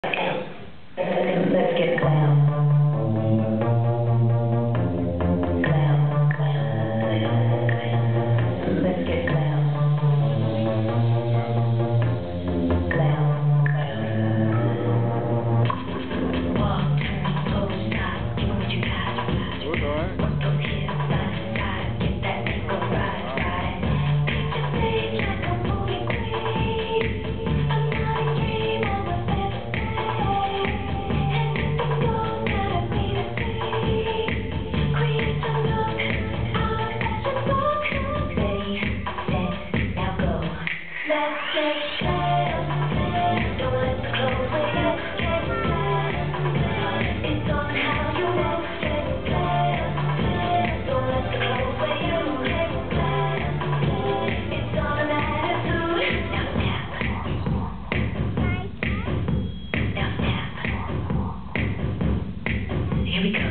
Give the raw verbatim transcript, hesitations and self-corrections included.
Let's get clown. Clown, clown. Let's get clown. Clown, clown. Walk, turn, pose, stop. Give 'em what you got. Good, all right. Work those hips side to side. Get that thing go ride, ride. Picture stage like a movie queen. Another dream of a better day. Anything goes, gotta be the same. Create the look, our fashion book. Ready, set, now go. Let's get clown. Don't let the clothes wait. Let's get clown. It's on how you walk. Get clown. Don't let the clothes wait. You get clown. It's on an attitude. Now snap. Now snap. Here we go.